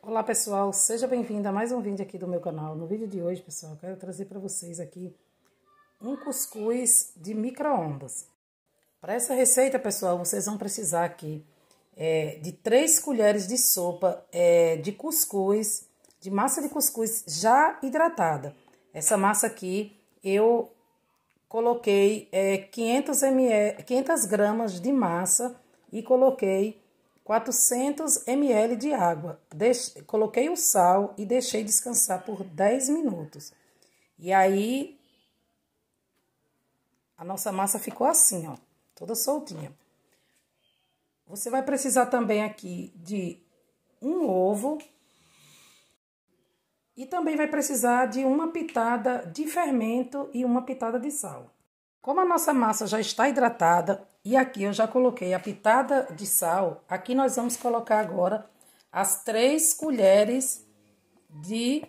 Olá pessoal, seja bem-vindo a mais um vídeo aqui do meu canal. No vídeo de hoje, pessoal, eu quero trazer para vocês aqui um cuscuz de micro-ondas. Para essa receita, pessoal, vocês vão precisar aqui de 3 colheres de sopa de cuscuz, de massa de cuscuz já hidratada. Essa massa aqui eu coloquei 500 gramas de massa e coloquei 400 ml de água. Coloquei o sal e deixei descansar por 10 minutos. E aí, a nossa massa ficou assim, ó, toda soltinha. Você vai precisar também aqui de um ovo. E também vai precisar de uma pitada de fermento e uma pitada de sal. Como a nossa massa já está hidratada, e aqui eu já coloquei a pitada de sal, aqui nós vamos colocar agora as 3 colheres de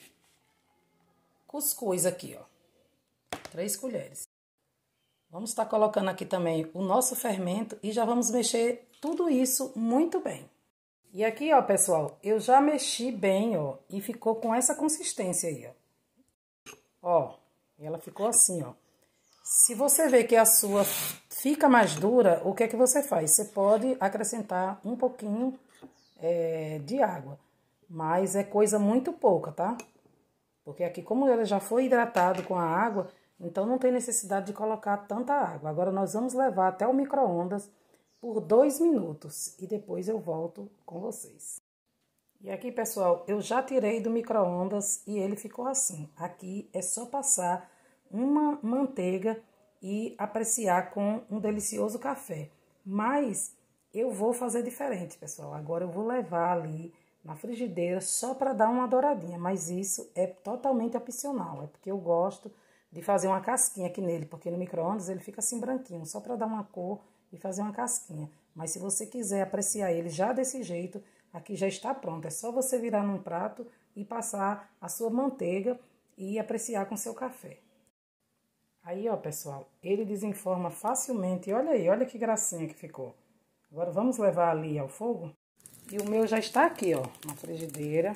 cuscuz aqui, ó. 3 colheres. Vamos estar colocando aqui também o nosso fermento e já vamos mexer tudo isso muito bem. E aqui, ó, pessoal, eu já mexi bem, ó, e ficou com essa consistência aí, ó. Ó, ela ficou assim, ó. Se você vê que a sua fica mais dura, o que é que você faz? Você pode acrescentar um pouquinho de água, mas é coisa muito pouca, tá? Porque aqui, como ela já foi hidratado com a água, então não tem necessidade de colocar tanta água. Agora, nós vamos levar até o micro-ondas por 2 minutos e depois eu volto com vocês. E aqui, pessoal, eu já tirei do micro-ondas e ele ficou assim. Aqui é só passar uma manteiga e apreciar com um delicioso café. Mas eu vou fazer diferente, pessoal. Agora eu vou levar ali na frigideira só para dar uma douradinha. Mas isso é totalmente opcional. É porque eu gosto de fazer uma casquinha aqui nele, porque no micro-ondas ele fica assim branquinho, só para dar uma cor e fazer uma casquinha. Mas se você quiser apreciar ele já desse jeito, aqui já está pronto. É só você virar num prato e passar a sua manteiga e apreciar com seu café. Aí, ó, pessoal, ele desenforma facilmente. Olha aí, olha que gracinha que ficou. Agora vamos levar ali ao fogo. E o meu já está aqui, ó, na frigideira.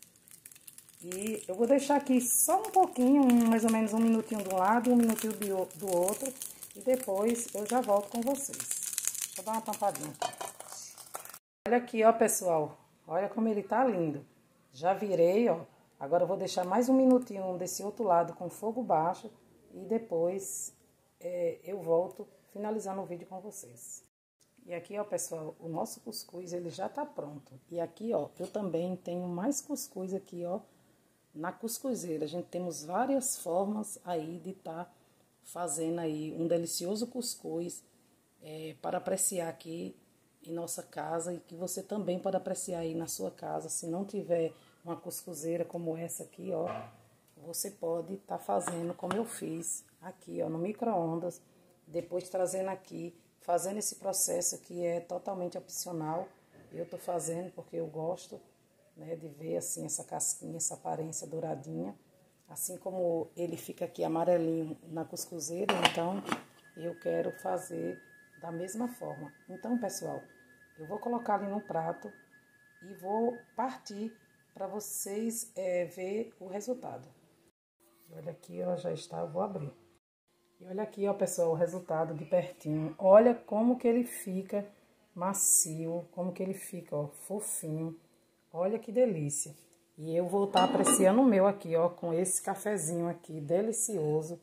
E eu vou deixar aqui só um pouquinho, mais ou menos um minutinho de um lado e um minutinho do outro. E depois eu já volto com vocês. Vou dar uma tampadinha. Olha aqui, ó, pessoal. Olha como ele tá lindo. Já virei, ó. Agora eu vou deixar mais um minutinho desse outro lado com fogo baixo. E depois eu volto finalizando o vídeo com vocês. E aqui, ó, pessoal, o nosso cuscuz, ele já tá pronto. E aqui, ó, eu também tenho mais cuscuz aqui, ó, na cuscuzeira. A gente temos várias formas aí de tá fazendo aí um delicioso cuscuz para apreciar aqui em nossa casa e que você também pode apreciar aí na sua casa. Se não tiver uma cuscuzeira como essa aqui, ó, você pode estar fazendo como eu fiz aqui, ó, no micro-ondas, depois trazendo aqui, fazendo esse processo que é totalmente opcional. Eu tô fazendo porque eu gosto, né, de ver assim essa casquinha, essa aparência douradinha, assim como ele fica aqui amarelinho na cuscuzeira, então eu quero fazer da mesma forma. Então, pessoal, eu vou colocar ali no prato e vou partir para vocês ver o resultado. Olha aqui, ó, já está, eu vou abrir. E olha aqui, ó, pessoal, o resultado de pertinho. Olha como que ele fica macio, como que ele fica, ó, fofinho. Olha que delícia. E eu vou estar apreciando o meu aqui, ó, com esse cafezinho aqui, delicioso.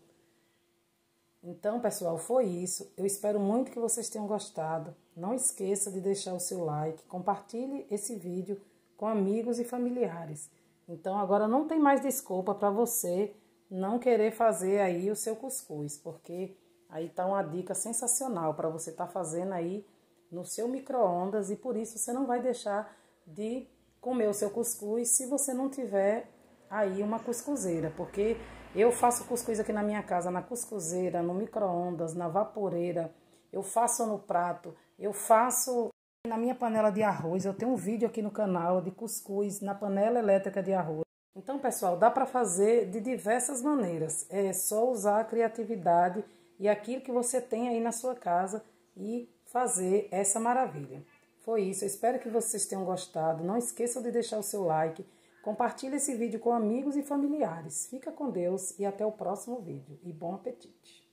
Então, pessoal, foi isso. Eu espero muito que vocês tenham gostado. Não esqueça de deixar o seu like, compartilhe esse vídeo com amigos e familiares. Então, agora não tem mais desculpa para você não querer fazer aí o seu cuscuz, porque aí tá uma dica sensacional para você estar fazendo aí no seu micro-ondas e por isso você não vai deixar de comer o seu cuscuz se você não tiver aí uma cuscuzeira, porque eu faço cuscuz aqui na minha casa, na cuscuzeira, no micro-ondas, na vaporeira, eu faço no prato, eu faço na minha panela de arroz, eu tenho um vídeo aqui no canal de cuscuz na panela elétrica de arroz. Então, pessoal, dá para fazer de diversas maneiras, é só usar a criatividade e aquilo que você tem aí na sua casa e fazer essa maravilha. foi isso. Eu espero que vocês tenham gostado. Não esqueçam de deixar o seu like. Compartilhe esse vídeo com amigos e familiares. Fica com Deus e até o próximo vídeo. E bom apetite!